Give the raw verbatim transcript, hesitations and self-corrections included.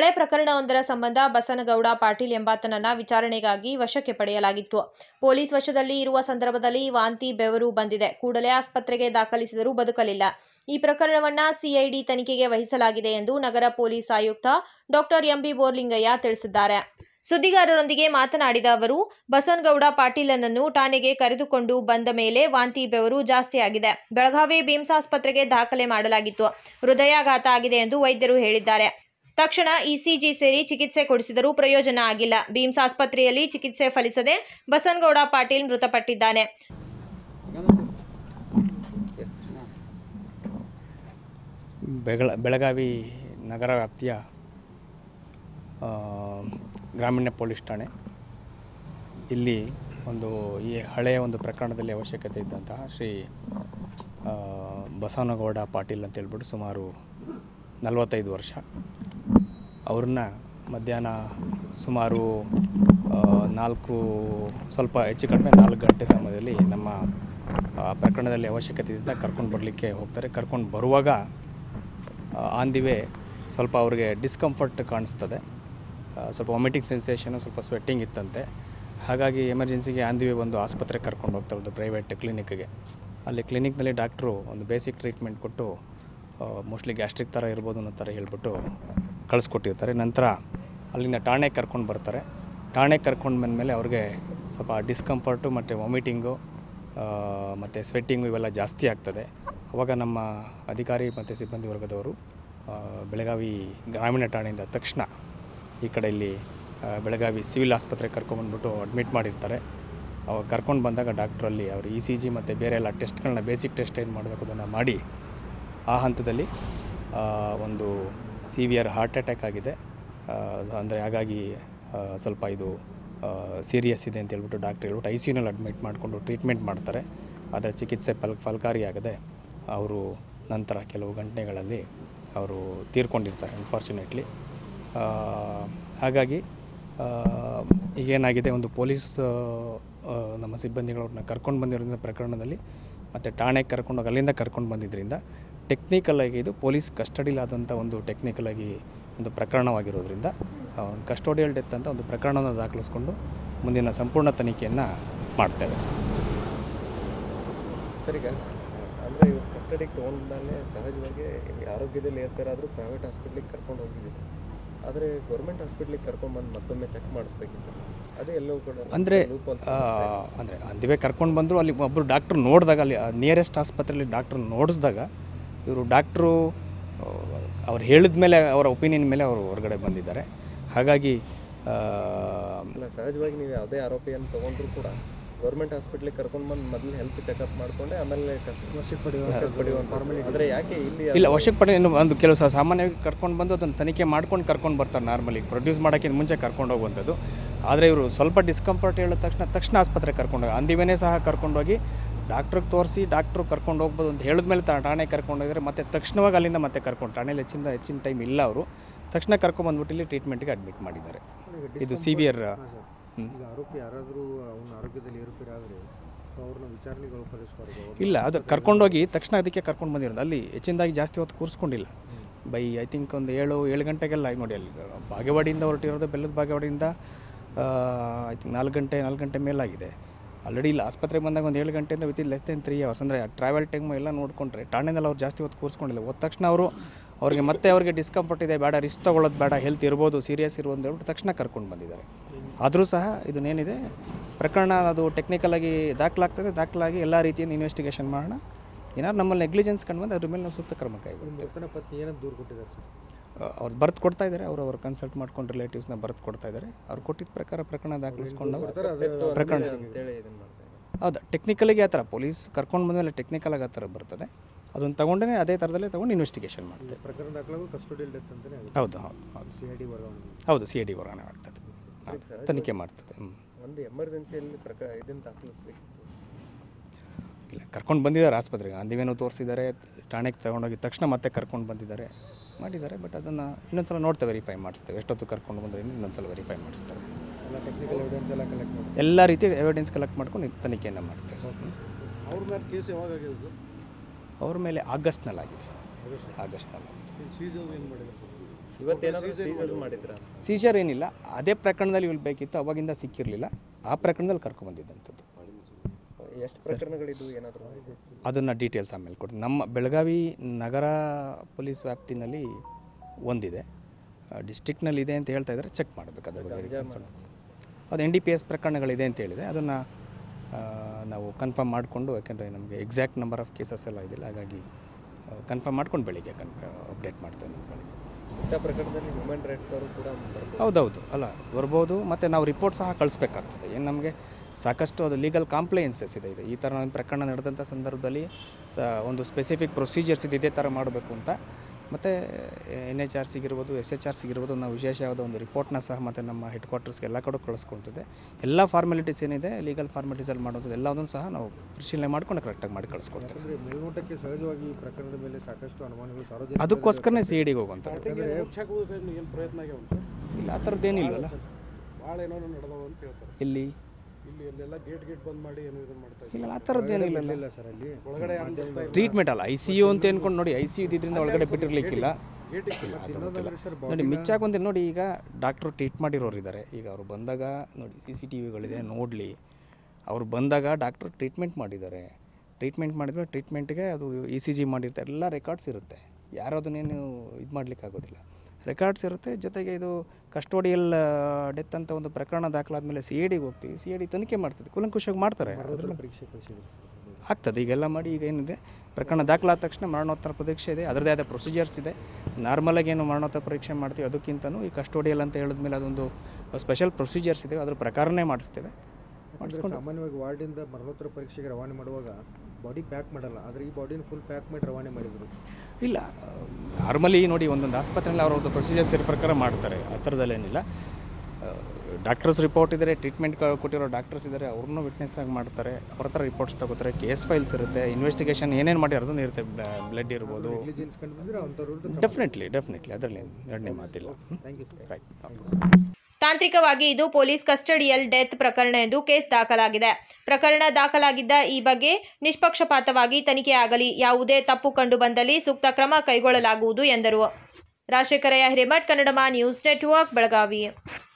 ಹಳೆ ಪ್ರಕರಣವೊಂದರ ಸಂಬಂಧ ಬಸನಗೌಡ ಪಾಟೀಲ್ ಎಂಬಾತನನ್ನ ವಿಚಾರಣೆಗಾಗಿ ವಶಕ್ಕೆ ಪಡೆಯಲಾಗಿತ್ತು. ಪೊಲೀಸ್ ವಶದಲ್ಲಿ ಇರುವ ಸಂದರ್ಭದಲ್ಲಿ ವಾಂತಿ ಬೆವರು ಬಂದಿದೆ. ಕೂಡಲೇ ಆಸ್ಪತ್ರೆಗೆ ದಾಖಲಿಸಿದರೂ ಬದುಕಲಿಲ್ಲ. ಈ ಪ್ರಕರಣವನ್ನ ಸಿಐಡಿ ತನಿಖೆಗೆ ವಹಿಸಲಾಗಿದೆ ಎಂದು ನಗರ ಪೊಲೀಸ್ ಆಯುಕ್ತ ಡಾಕ್ಟರ್ ಎಂ ಬಿ ಬೋರ್ಲಿಂಗಯ್ಯ ತಿಳಿಸಿದ್ದಾರೆ. ಸುದ್ದಿಗಾರರೊಂದಿಗೆ ಮಾತನಾಡಿದ ಅವರು, ಬಸನಗೌಡ ಪಾಟೀಲನನ್ನು ಠಾಣೆಗೆ ಕರೆದುಕೊಂಡು ಬಂದ ಮೇಲೆ ವಾಂತಿ ಬೆವರು ಜಾಸ್ತಿಯಾಗಿದೆ. ಬೆಳಗಾವಿ ಬಿಮ್ಸ್ ಆಸ್ಪತ್ರೆಗೆ ದಾಖಲೆ ಮಾಡಲಾಗಿತ್ತು. ಹೃದಯಾಘಾತ ಆಗಿದೆ ಎಂದು ವೈದ್ಯರು ಹೇಳಿದ್ದಾರೆ. ತಕ್ಷಣ ಇಸಿಜಿ ಸೇರಿ ಚಿಕಿತ್ಸೆ ಕೊಡಿಸಿದರೂ ಪ್ರಯೋಜನ ಆಗಿಲ್ಲ. ಬಿಮ್ಸ್ ಆಸ್ಪತ್ರೆಯಲ್ಲಿ ಚಿಕಿತ್ಸೆ ಫಲಿಸದೆ ಬಸನಗೌಡ ಪಾಟೀಲ್ ಮೃತಪಟ್ಟಿದ್ದಾನೆ. ಬೆಳಗಾವಿ ನಗರ ವ್ಯಾಪ್ತಿಯ ಗ್ರಾಮೀಣ ಪೊಲೀಸ್ ಠಾಣೆ ಇಲ್ಲಿ ಒಂದು ಈ ಹಳೆಯ ಒಂದು ಪ್ರಕರಣದಲ್ಲಿ ಅವಶ್ಯಕತೆ ಇದ್ದಂತಹ ಶ್ರೀ ಬಸನಗೌಡ ಪಾಟೀಲ್ ಅಂತ ಹೇಳ್ಬಿಟ್ಟು ಸುಮಾರು ನಲವತ್ತೈದು ವರ್ಷ ಅವ್ರನ್ನ ಮಧ್ಯಾಹ್ನ ಸುಮಾರು ನಾಲ್ಕು ಸ್ವಲ್ಪ ಹೆಚ್ಚು ಕಡಿಮೆ ನಾಲ್ಕು ಗಂಟೆ ಸಮಯದಲ್ಲಿ ನಮ್ಮ ಪ್ರಕರಣದಲ್ಲಿ ಅವಶ್ಯಕತೆ ಇದ್ದ ಕರ್ಕೊಂಡು ಬರಲಿಕ್ಕೆ ಹೋಗ್ತಾರೆ. ಕರ್ಕೊಂಡು ಬರುವಾಗ ಆನ್ ದಿ ವೇ ಸ್ವಲ್ಪ ಅವ್ರಿಗೆ ಡಿಸ್ಕಂಫರ್ಟ್ ಕಾಣಿಸ್ತದೆ, ಸ್ವಲ್ಪ ವಾಮಿಟಿಂಗ್ ಸೆನ್ಸೇಷನು, ಸ್ವಲ್ಪ ಸ್ವೆಟ್ಟಿಂಗ್ ಇತ್ತಂತೆ. ಹಾಗಾಗಿ ಎಮರ್ಜೆನ್ಸಿಗೆ ಆನ್ ದಿ ವೇ ಒಂದು ಆಸ್ಪತ್ರೆಗೆ ಕರ್ಕೊಂಡು ಹೋಗ್ತಾರೆ, ಒಂದು ಪ್ರೈವೇಟ್ ಕ್ಲಿನಿಕ್ಗೆ. ಅಲ್ಲಿ ಕ್ಲಿನಿಕ್ನಲ್ಲಿ ಡಾಕ್ಟ್ರು ಒಂದು ಬೇಸಿಕ್ ಟ್ರೀಟ್ಮೆಂಟ್ ಕೊಟ್ಟು ಮೋಸ್ಟ್ಲಿ ಗ್ಯಾಸ್ಟ್ರಿಕ್ ಥರ ಇರ್ಬೋದು ಅನ್ನೋ ಥರ ಹೇಳ್ಬಿಟ್ಟು ಕಳಿಸ್ಕೊಟ್ಟಿರ್ತಾರೆ. ನಂತರ ಅಲ್ಲಿಂದ ಠಾಣೆಗೆ ಕರ್ಕೊಂಡು ಬರ್ತಾರೆ. ಠಾಣೆಗೆ ಕರ್ಕೊಂಡು ಬಂದಮೇಲೆ ಅವ್ರಿಗೆ ಸ್ವಲ್ಪ ಡಿಸ್ಕಂಫರ್ಟು ಮತ್ತು ವಾಮಿಟಿಂಗು ಮತ್ತು ಸ್ವೆಟ್ಟಿಂಗು ಇವೆಲ್ಲ ಜಾಸ್ತಿ ಆಗ್ತದೆ. ಆವಾಗ ನಮ್ಮ ಅಧಿಕಾರಿ ಮತ್ತು ಸಿಬ್ಬಂದಿ ವರ್ಗದವರು ಬೆಳಗಾವಿ ಗ್ರಾಮೀಣ ಠಾಣೆಯಿಂದ ತಕ್ಷಣ ಈ ಕಡೆ ಇಲ್ಲಿ ಬೆಳಗಾವಿ ಸಿವಿಲ್ ಆಸ್ಪತ್ರೆಗೆ ಕರ್ಕೊಂಡ್ಬಂದ್ಬಿಟ್ಟು ಅಡ್ಮಿಟ್ ಮಾಡಿರ್ತಾರೆ. ಅವಾಗ ಕರ್ಕೊಂಡು ಬಂದಾಗ ಡಾಕ್ಟ್ರಲ್ಲಿ ಅವರು ಇ ಸಿ ಜಿ ಮತ್ತು ಬೇರೆ ಎಲ್ಲ ಟೆಸ್ಟ್ಗಳನ್ನ ಬೇಸಿಕ್ ಟೆಸ್ಟ್ ಏನು ಮಾಡಬೇಕು ಅದನ್ನು ಮಾಡಿ ಆ ಹಂತದಲ್ಲಿ ಒಂದು ಸಿವಿಯರ್ ಹಾರ್ಟ್ ಅಟ್ಯಾಕ್ ಆಗಿದೆ. ಅಂದರೆ ಹಾಗಾಗಿ ಸ್ವಲ್ಪ ಇದು ಸೀರಿಯಸ್ ಇದೆ ಅಂತ ಹೇಳ್ಬಿಟ್ಟು ಡಾಕ್ಟ್ರ್ ಹೇಳ್ಬಿಟ್ಟು ಐ ಸಿ ಯುನಲ್ಲಿ ಅಡ್ಮಿಟ್ ಮಾಡಿಕೊಂಡು ಟ್ರೀಟ್ಮೆಂಟ್ ಮಾಡ್ತಾರೆ. ಆದರೆ ಚಿಕಿತ್ಸೆ ಫಲ ಫಲಕಾರಿಯಾಗದೆ ಅವರು ನಂತರ ಕೆಲವು ಗಂಟೆಗಳಲ್ಲಿ ಅವರು ತೀರ್ಕೊಂಡಿರ್ತಾರೆ ಅನ್ಫಾರ್ಚುನೇಟ್ಲಿ. ಹಾಗಾಗಿ ಈಗೇನಾಗಿದೆ, ಒಂದು ಪೊಲೀಸ್ ನಮ್ಮ ಸಿಬ್ಬಂದಿಗಳವ್ರನ್ನ ಕರ್ಕೊಂಡು ಬಂದಿರೋದ್ರಿಂದ ಪ್ರಕರಣದಲ್ಲಿ ಮತ್ತು ಠಾಣೆಗೆ ಕರ್ಕೊಂಡೋಗಿ ಅಲ್ಲಿಂದ ಕರ್ಕೊಂಡು ಬಂದಿದ್ದರಿಂದ ಟೆಕ್ನಿಕಲಾಗಿ ಇದು ಪೊಲೀಸ್ ಕಸ್ಟಡಿಲಾದಂಥ ಒಂದು ಟೆಕ್ನಿಕಲಾಗಿ ಒಂದು ಪ್ರಕರಣವಾಗಿರೋದ್ರಿಂದ ಒಂದು ಕಸ್ಟೋಡಿಯಲ್ ಡೆತ್ ಅಂತ ಒಂದು ಪ್ರಕರಣವನ್ನು ದಾಖಲಿಸ್ಕೊಂಡು ಮುಂದಿನ ಸಂಪೂರ್ಣ ತನಿಖೆಯನ್ನು ಮಾಡ್ತೇವೆ. ಸರಿಗ ಅಂದರೆ ಇವರು ಕಸ್ಟಡಿಗೆ ತೊಗೊಂಡ್ಮೇಲೆ ಸಹಜವಾಗಿ ಆರೋಗ್ಯದಲ್ಲಿ ಏರ್ಪೇರಾದರೂ ಪ್ರೈವೇಟ್ ಹಾಸ್ಪಿಟ್ಲಿಗೆ ಕರ್ಕೊಂಡು ಹೋಗಿದ್ದೀವಿ. ಆದರೆ ಗೌರ್ಮೆಂಟ್ ಹಾಸ್ಪಿಟ್ಲಿಗೆ ಕರ್ಕೊಂಡ್ಬಂದು ಮತ್ತೊಮ್ಮೆ ಚೆಕ್ ಮಾಡಿಸ್ಬೇಕಿತ್ತು. ಅದೇ ಎಲ್ಲವೂ ಕೂಡ ಅಂದರೆ ಅಂದರೆ ಅಂದಿವೇ ಕರ್ಕೊಂಡು ಬಂದರು. ಅಲ್ಲಿ ಒಬ್ಬರು ಡಾಕ್ಟ್ರು ನೋಡಿದಾಗ, ಅಲ್ಲಿ ನಿಯರೆಸ್ಟ್ ಆಸ್ಪತ್ರೆಯಲ್ಲಿ ಡಾಕ್ಟ್ರು ನೋಡಿಸಿದಾಗ ಇವರು ಡಾಕ್ಟ್ರು ಅವ್ರು ಹೇಳಿದ ಮೇಲೆ, ಅವರ ಒಪಿನಿಯನ್ ಮೇಲೆ ಅವರು ಹೊರಗಡೆ ಬಂದಿದ್ದಾರೆ. ಹಾಗಾಗಿ ಸಹಜವಾಗಿ ನೀವು ಯಾವುದೇ ಆರೋಪಿಯನ್ನು ತೊಗೊಂಡ್ರು ಕೂಡ ಗೌರ್ಮೆಂಟ್ ಹಾಸ್ಪಿಟ್ಲಿಗೆ ಕರ್ಕೊಂಡು ಬಂದು ಮೊದಲು ಹೆಲ್ತ್ ಚೆಕಪ್ ಮಾಡಿಕೊಂಡೆ ಆಮೇಲೆ ವಶಕ್ಕೆ ಪಡೆಯುವಂಥ. ಆದರೆ ಯಾಕೆ ಇಲ್ಲಿ ಇಲ್ಲ, ವಶಕ್ಕೆ ಪಡೆ ಇನ್ನು ಒಂದು ಕೆಲವು ಸಹ ಸಾಮಾನ್ಯವಾಗಿ ಕರ್ಕೊಂಡು ಬಂದು ಅದನ್ನು ತನಿಖೆ ಮಾಡ್ಕೊಂಡು ಕರ್ಕೊಂಡು ಬರ್ತಾರೆ. ನಾರ್ಮಲಿ ಪ್ರೊಡ್ಯೂಸ್ ಮಾಡೋಕ್ಕಿಂತ ಮುಂಚೆ ಕರ್ಕೊಂಡು ಹೋಗುವಂಥದ್ದು. ಆದರೆ ಇವರು ಸ್ವಲ್ಪ ಡಿಸ್ಕಂಫರ್ಟ್ ಹೇಳಿದ ತಕ್ಷಣ ತಕ್ಷಣ ಆಸ್ಪತ್ರೆಗೆ ಕರ್ಕೊಂಡೋಗಿ ಅಂದಿವೇನೇ ಸಹ ಕರ್ಕೊಂಡೋಗಿ ಡಾಕ್ಟ್ರಿಗೆ ತೋರಿಸಿ ಡಾಕ್ಟ್ರು ಕರ್ಕೊಂಡು ಹೋಗ್ಬೋದು ಅಂತ ಹೇಳಿದ ಮೇಲೆ ಠಾಣೆಗೆ ಕರ್ಕೊಂಡು ಹೋಗಿದ್ರೆ ಮತ್ತೆ ತಕ್ಷಣವಾಗಿ ಅಲ್ಲಿಂದ ಮತ್ತೆ ಕರ್ಕೊಂಡು ಠಾಣೆಯಲ್ಲಿ ಹೆಚ್ಚಿನ ಹೆಚ್ಚಿನ ಟೈಮ್ ಇಲ್ಲ, ಅವರು ತಕ್ಷಣ ಕರ್ಕೊಂಡ್ಬಂದ್ಬಿಟ್ಟು ಇಲ್ಲಿ ಟ್ರೀಟ್ಮೆಂಟ್ಗೆ ಅಡ್ಮಿಟ್ ಮಾಡಿದ್ದಾರೆ. ಇದು ಸಿವಿಯರ್. ಈಗ ಆರೋಪಿ ಯಾರಾದರೂ ಅವನ ಆರೋಗ್ಯದಲ್ಲಿ ಏರುಪೇರಾದರೆ ಅವ್ರನ್ನ ವಿಚಾರಣೆಗಳು ಇಲ್ಲ, ಅದು ಕರ್ಕೊಂಡೋಗಿ ತಕ್ಷಣ ಅದಕ್ಕೆ ಕರ್ಕೊಂಡು ಬಂದಿರೋದು. ಅಲ್ಲಿ ಹೆಚ್ಚಿನದಾಗಿ ಜಾಸ್ತಿ ಹೊತ್ತು ಕೂರಿಸ್ಕೊಂಡಿಲ್ಲ. ಬೈ ಐ ಥಿಂಕ್ ಒಂದು ಏಳು ಏಳು ಗಂಟೆಗೆಲ್ಲ ಆಗಿ ನೋಡಿ, ಅಲ್ಲಿ ಬಾಗೇವಾಡಿಯಿಂದ ಹೊರಟಿರೋದು, ಬೆಲ್ಲದ ಬಾಗೇವಾಡಿಯಿಂದ ಐ ಥಿಂಕ್ ನಾಲ್ಕು ಗಂಟೆ ನಾಲ್ಕು ಗಂಟೆ ಮೇಲಾಗಿದೆ. ಆಲ್ರೆಡಿ ಇಲ್ಲ ಆಸ್ಪತ್ರೆಗೆ ಬಂದಾಗ ಒಂದು ಏಳು ಗಂಟೆಯಿಂದ within less than three hours. ಅಂದರೆ ಟ್ರಾವೆಲ್ ಟೈಮು ಎಲ್ಲ ನೋಡಿಕೊಂಡ್ರೆ ಠಾಣೆನಲ್ಲಿ ಅವ್ರು ಜಾಸ್ತಿ ಹೊತ್ತು ಕೂರಿಸ್ಕೊಂಡಿಲ್ಲ. ಹೋದ ತಕ್ಷಣ ಅವರು ಅವ್ರಿಗೆ ಮತ್ತೆ ಅವ್ರಿಗೆ ಡಿಸ್ಕಂಫರ್ಟ್ ಇದೆ, ಬೇಡ ರಿಸ್ಕ್ ತೊಗೊಳ್ಳೋದು ಬೇಡ, ಹೆಲ್ತ್ ಇರ್ಬೋದು, ಸೀರಿಯಸ್ ಇರ್ಬೋದು ಅಂತ ಹೇಳ್ಬಿಟ್ಟು ತಕ್ಷಣ ಕರ್ಕೊಂಡು ಬಂದಿದ್ದಾರೆ. ಆದರೂ ಸಹ ಇದನ್ನೇನಿದೆ ಪ್ರಕರಣ ಅದು ಟೆಕ್ನಿಕಲಾಗಿ ದಾಖಲಾಗ್ತದೆ. ದಾಖಲಾಗಿ ಎಲ್ಲ ರೀತಿಯಿಂದ ಇನ್ವೆಸ್ಟಿಗೇಷನ್ ಮಾಡೋಣ. ಏನಾದ್ರು ನಮ್ಮಲ್ಲಿ ನೆಗ್ಲಿಜೆನ್ಸ್ ಕಂಡು ಬಂದು ಅದ್ರ ಮೇಲೆ ನಾವು ಸೂಕ್ತ ಕ್ರಮ ಕೈಗೊಳ್ಳುತ್ತೇವೆ. ಪತ್ನಿ ಏನಂತ ದೂರು ಕೊಟ್ಟಿದ್ದಾರೆ ಸರ್? ಅವ್ರು ಬರ್ತು ಕೊಡ್ತಾ ಇದ್ದಾರೆ. ಅವರು ಅವ್ರು ಕನ್ಸಲ್ಟ್ ಮಾಡ್ಕೊಂಡು ರಿಲೇಟಿವ್ಸ್ನ ಬರ್ತು ಕೊಡ್ತಾ ಇದ್ದಾರೆ. ಅವ್ರು ಕೊಟ್ಟಿದ್ದ ಪ್ರಕಾರ ಪ್ರಕರಣ ದಾಖಲಿಸ್ಕೊಂಡು ಪ್ರಕರಣ ಹೌದಾ ಟೆಕ್ನಿಕಲಾಗಿ ಆ ಥರ ಪೊಲೀಸ್ ಕರ್ಕೊಂಡು ಬಂದಮೇಲೆ ಟೆಕ್ನಿಕಲಾಗಿ ಆ ಥರ ಬರ್ತದೆ. ಅದನ್ನು ತೊಗೊಂಡೇ ಅದೇ ಥರದಲ್ಲೇ ತೊಗೊಂಡು ಇನ್ವೆಸ್ಟಿಗೇಷನ್ ಮಾಡ್ತೇವೆ. ಪ್ರಕರಣ ದಾಖಲಾಗು ಕಸ್ಟೋಡಿಯಲ್ ಡೆತ್ ಅಂತಲೇ ಹೌದು ಹೌದು ಹೌದು ಸಿ ಐ ಡಿ ವರ್ಗಾವಣೆ ಹೌದು ಸಿ ಐ ಡಿ ವರ್ಗಾವಣೆ ಆಗ್ತದೆ, ತನಿಖೆ ಮಾಡ್ತದೆ. ಹ್ಞೂ ಒಂದು ಎಮರ್ಜೆನ್ಸಿಯಲ್ಲಿ ಪ್ರಕ ಇದನ್ನು ದಾಖಲಿಸ್ಬೇಕಿತ್ತು. ಇಲ್ಲ, ಕರ್ಕೊಂಡು ಬಂದಿದ್ದಾರೆ ಆಸ್ಪತ್ರೆಗೆ, ಅಂದಿವೇನೋ ತೋರಿಸಿದ್ದಾರೆ, ಠಾಣೆಗೆ ತೊಗೊಂಡೋಗಿದ ತಕ್ಷಣ ಮತ್ತೆ ಕರ್ಕೊಂಡು ಬಂದಿದ್ದಾರೆ, ಮಾಡಿದ್ದಾರೆ. ಬಟ್ ಅದನ್ನು ಇನ್ನೊಂದು ಸಲ ನೋಡ್ತಾ ವೆರಿಫೈ ಮಾಡಿಸ್ತೇವೆ. ಎಷ್ಟೊತ್ತು ಕರ್ಕೊಂಡು ಬಂದರೆ ಇನ್ನೊಂದು ಸಲ ವೆರಿಫೈ ಮಾಡಿಸ್ತೇವೆ. ಎಲ್ಲ ಟೆಕ್ನಿಕಲ್ ಎವಿಡೆನ್ಸ್ ಎಲ್ಲ ಕಲೆಕ್ಟ್ ಮಾಡಿ ಎಲ್ಲ ರೀತಿ ಎವಿಡೆನ್ಸ್ ಕಲೆಕ್ಟ್ ಮಾಡ್ಕೊಂಡು ತನಿಖೆಯನ್ನು ಮಾಡ್ತೇವೆ. ಅವ್ರ ಮೇಲೆ ಕೇಸ್ ಯಾವಾಗ ಆಗಿದೆ ಸರ್? ಅವ್ರ ಮೇಲೆ ಆಗಸ್ಟ್ನಲ್ಲಾಗಿದೆ ಆಗಸ್ಟ್ನಲ್ಲಾಗಿದೆ ಸೀಸ್ ಏನು ಮಾಡಿಲ್ಲ ಸರ್? ಇವತ್ತೇನಾದರೂ ಸೀಸರ್ ಮಾಡಿದ್ರಾ? ಸೀಜರ್ ಏನಿಲ್ಲ, ಅದೇ ಪ್ರಕರಣದಲ್ಲಿ ಇವ್ರು ಬೇಕಿತ್ತು, ಅವಾಗಿಂದ ಸಿಕ್ಕಿರಲಿಲ್ಲ, ಆ ಪ್ರಕರಣದಲ್ಲಿ ಕರ್ಕೊಂಬಂದಿದ್ದಂಥದ್ದು. ಎಷ್ಟು ಪ್ರಕರಣಗಳಿದ್ದು ಏನಾದರೂ? ಅದನ್ನು ಡೀಟೇಲ್ಸ್ ಆಮೇಲೆ ಕೊಡ್ತೀನಿ. ನಮ್ಮ ಬೆಳಗಾವಿ ನಗರ ಪೊಲೀಸ್ ವ್ಯಾಪ್ತಿನಲ್ಲಿ ಒಂದಿದೆ, ಡಿಸ್ಟಿಕ್ನಲ್ಲಿ ಇದೆ ಅಂತ ಹೇಳ್ತಾ ಇದ್ದಾರೆ, ಚೆಕ್ ಮಾಡಬೇಕು ಅದ್ರ ಬಗ್ಗೆ ಕನ್ಫರ್ಮ್. ಅದು ಎನ್ ಡಿ ಪಿ ಎಸ್ ಪ್ರಕರಣಗಳಿದೆ ಅಂತ ಹೇಳಿದೆ, ಅದನ್ನು ನಾವು ಕನ್ಫರ್ಮ್ ಮಾಡಿಕೊಂಡು, ಯಾಕೆಂದರೆ ನಮಗೆ ಎಕ್ಸಾಕ್ಟ್ ನಂಬರ್ ಆಫ್ ಕೇಸಸ್ ಎಲ್ಲ ಇದಿಲ್ಲ, ಹಾಗಾಗಿ ಕನ್ಫರ್ಮ್ ಮಾಡ್ಕೊಂಡು ಬೆಳಿಗ್ಗೆ ಕನ್ ಅಪ್ಡೇಟ್ ಮಾಡ್ತೇವೆ ನಮ್ಮ ಬೆಳಿಗ್ಗೆ. ಇಂಥ ಪ್ರಕರಣದಲ್ಲಿ ಹ್ಯೂಮನ್ ರೈಟ್ಸ್ ಅವರು ಕೂಡ ಬರ್ಬೋದು. ಹೌದೌದು, ಅಲ್ಲ ಬರ್ಬೋದು, ಮತ್ತು ನಾವು ರಿಪೋರ್ಟ್ ಸಹ ಕಳಿಸ್ಬೇಕಾಗ್ತದೆ. ಏನು ನಮಗೆ ಸಾಕಷ್ಟು ಅದು ಲೀಗಲ್ ಕಾಂಪ್ಲೈನ್ಸಸ್ ಇದೆ ಇದೆ ಈ ಥರ ಒಂದು ಪ್ರಕರಣ ನಡೆದಂಥ ಸಂದರ್ಭದಲ್ಲಿ ಸ ಒಂದು ಸ್ಪೆಸಿಫಿಕ್ ಪ್ರೊಸೀಜರ್ಸ್ ಇದೆ, ಇದೇ ಥರ ಮಾಡಬೇಕು ಅಂತ. ಮತ್ತು ಎನ್ ಎಚ್ ಆರ್ ಸಿಗಿರ್ಬೋದು, ಎಸ್ ಎಚ್ ಆರ್ ಸಿಗಿರ್ಬೋದು, ನಾವು ವಿಶೇಷವಾದ ಒಂದು ರಿಪೋರ್ಟ್ನ ಸಹ ಮತ್ತು ನಮ್ಮ ಹೆಡ್ ಕ್ವಾರ್ಟರ್ಸ್ಗೆ ಎಲ್ಲ ಕಡೆ ಕಳಿಸ್ಕೊಳ್ತಿದೆ. ಎಲ್ಲ ಫಾರ್ಮಾಲಿಟೀಸ್ ಏನಿದೆ ಲೀಗಲ್ ಫಾರ್ಮಾಲಿಟೀಸಲ್ಲಿ ಮಾಡೋದು ಎಲ್ಲದನ್ನು ಸಹ ನಾವು ಪರಿಶೀಲನೆ ಮಾಡ್ಕೊಂಡು ಕರೆಕ್ಟಾಗಿ ಮಾಡಿ ಕಳಿಸ್ಕೊಡ್ತೇವೆ. ಅಂದರೆ ಮೇಲ್ನೋಟಕ್ಕೆ ಸಹಜವಾಗಿ ಈ ಪ್ರಕರಣದ ಮೇಲೆ ಸಾಕಷ್ಟು ಅನುಮಾನಗಳು ಸಾರ್ವಜನಿಕ ಅದಕ್ಕೋಸ್ಕರನೇ ಸಿ ಐ ಡಿಗೆ ಹೋಗುವಂಥದ್ದು. ಏನು ಪ್ರಯತ್ನ ಆಗ್ಯಾವ ಸರ್? ಇಲ್ಲ, ಆ ಥರದ್ದೇನಿಲ್ವಲ್ಲ. ಭಾಳ ಏನೋ ನಡೆದವ ಅಂತ ಹೇಳ್ತಾರೆ. ಇಲ್ಲಿ ಇಲ್ಲಿ ಅಲ್ಲೆಲ್ಲ ಗೇಟ್ ಗೇಟ್ ಬಂದ್ ಮಾಡಿ ಏನೋ ಇದನ್ನು ಮಾಡ್ತಾ ಇಲ್ಲ, ಆ ಥರದ್ದೇನಿಲ್ಲ ಇಲ್ಲ ಸರ್. ಅಲ್ಲಿ ಒಳಗಡೆ ಟ್ರೀಟ್ಮೆಂಟ್ ಅಲ್ಲ, ಐ ಸಿ ಯು ಅಂತ ಅಂದ್ಕೊಂಡು ನೋಡಿ, ಐ ಸಿ ಯು ಇದ್ರಿಂದ ಒಳಗಡೆ ಬಿಟ್ಟಿರ್ಲಿಕ್ಕಿಲ್ಲ. ಇಲ್ಲ, ಅದು ಗೊತ್ತಿಲ್ಲ ನೋಡಿ. ಮಿಚ್ಚಾಗಿ ಬಂದಿಲ್ಲ ನೋಡಿ, ಈಗ ಡಾಕ್ಟ್ರು ಟ್ರೀಟ್ ಮಾಡಿರೋರು ಇದ್ದಾರೆ, ಈಗ ಅವರು ಬಂದಾಗ ನೋಡಿ ಸಿ ಸಿ ಟಿ ವಿಗಳಿದೆ ನೋಡಲಿ. ಅವ್ರು ಬಂದಾಗ ಡಾಕ್ಟ್ರು ಟ್ರೀಟ್ಮೆಂಟ್ ಮಾಡಿದ್ದಾರೆ, ಟ್ರೀಟ್ಮೆಂಟ್ ಮಾಡಿದ್ರೆ ಟ್ರೀಟ್ಮೆಂಟ್ಗೆ ಅದು ಇ ಸಿ ಜಿ ಮಾಡಿರ್ತಾರೆ, ಎಲ್ಲ ರೆಕಾರ್ಡ್ಸ್ ಇರುತ್ತೆ, ಯಾರು ಅದನ್ನೇನು ಇದು ಮಾಡಲಿಕ್ಕಾಗೋದಿಲ್ಲ, ರೆಕಾರ್ಡ್ಸ್ ಇರುತ್ತೆ. ಜೊತೆಗೆ ಇದು ಕಸ್ಟೋಡಿಯಲ್ ಡೆತ್ ಅಂತ ಒಂದು ಪ್ರಕರಣ ದಾಖಲಾದ್ಮೇಲೆ ಸಿ ಐ ಡಿಗೆ ಹೋಗ್ತೀವಿ, ಸಿ ಐ ಡಿ ತನಿಖೆ ಮಾಡ್ತದೆ, ಕೂಲಂಕುಷವಾಗಿ ಮಾಡ್ತಾರೆ, ಪರೀಕ್ಷೆ ಪರೀಕ್ಷೆ ಆಗ್ತದೆ. ಈಗೆಲ್ಲ ಮಾಡಿ ಈಗ ಏನಿದೆ ಪ್ರಕರಣ ದಾಖಲಾದ ತಕ್ಷಣ ಮರಣೋತ್ತರ ಪರೀಕ್ಷೆ ಇದೆ, ಅದರದ್ದೇ ಆದ ಪ್ರೊಸೀಜರ್ಸ್ ಇದೆ. ನಾರ್ಮಲಾಗಿ ಏನು ಮರಣೋತ್ತರ ಪರೀಕ್ಷೆ ಮಾಡ್ತೀವಿ ಅದಕ್ಕಿಂತಲೂ ಈ ಕಸ್ಟೋಡಿಯಲ್ ಅಂತ ಹೇಳಿದ್ಮೇಲೆ ಅದೊಂದು ಸ್ಪೆಷಲ್ ಪ್ರೊಸೀಜರ್ಸ್ ಇದೆ, ಅದ್ರ ಪ್ರಕಾರನೇ ಮಾಡಿಸ್ತೇವೆ. ಮಾಡಿಸ್ಕೊಂಡು ಸಾಮಾನ್ಯವಾಗಿ ವಾರ್ಡಿಂದ ಮರಣೋತ್ತರ ಪರೀಕ್ಷೆಗೆ ರವಾನೆ ಮಾಡುವಾಗ ಬಾಡಿ ಪ್ಯಾಕ್ ಮಾಡಲ್ಲ, ಆದರೆ ಈ ಬಾಡಿನ ಫುಲ್ ಪ್ಯಾಕ್ ಮಾಡಿ ರವಾನೆ ಮಾಡಿದರು. ಇಲ್ಲ, ನಾರ್ಮಲಿ ನೋಡಿ ಒಂದೊಂದು ಆಸ್ಪತ್ರೆಯಲ್ಲಿ ಅವ್ರದ್ದು ಪ್ರೊಸೀಜರ್ಸ್ ಇರೋ ಪ್ರಕಾರ ಮಾಡ್ತಾರೆ, ಆ ಥರದಲ್ಲೇನಿಲ್ಲ. ಡಾಕ್ಟರ್ಸ್ ರಿಪೋರ್ಟ್ ಇದ್ದಾರೆ, ಟ್ರೀಟ್ಮೆಂಟ್ ಕೊಟ್ಟಿರೋ ಡಾಕ್ಟರ್ಸ್ ಇದ್ದಾರೆ, ಅವ್ರನ್ನೂ ವಿಟ್ನೆಸ್ ಆಗಿ ಮಾಡ್ತಾರೆ, ಅವ್ರ ಹತ್ರ ರಿಪೋರ್ಟ್ಸ್ ತಗೋತಾರೆ, ಕೇಸ್ ಫೈಲ್ಸ್ ಇರುತ್ತೆ, ಇನ್ವೆಸ್ಟಿಗೇಷನ್ ಏನೇನು ಮಾಡಿ ಅದನ್ನು ಇರುತ್ತೆ, ಬ್ಲಡ್ ಇರ್ಬೋದು. ಡೆಫಿನೆಟ್ಲಿ ಡೆಫಿನೆಟ್ಲಿ ಅದರಲ್ಲಿ ಎರಡನೇ ಮಾತಿಲ್ಲ. ರೈಟ್. ತಾಂತ್ರಿಕವಾಗಿ ಇದು ಪೊಲೀಸ್ ಕಸ್ಟಡಿಯಲ್ ಡೆತ್ ಪ್ರಕರಣ ಎಂದು ಕೇಸ್ ದಾಖಲಾಗಿದೆ. ಪ್ರಕರಣ ದಾಖಲಾಗಿದ್ದ ಈ ಬಗ್ಗೆ ನಿಷ್ಪಕ್ಷಪಾತವಾಗಿ ತನಿಖೆ ಆಗಲಿ, ಯಾವುದೇ ತಪ್ಪು ಕಂಡು ಬಂದಲ್ಲಿ ಸೂಕ್ತ ಕ್ರಮ ಕೈಗೊಳ್ಳಲಾಗುವುದು ಎಂದರು. Rajashekharayya Hiremath, Kannadama news network, Belagavi.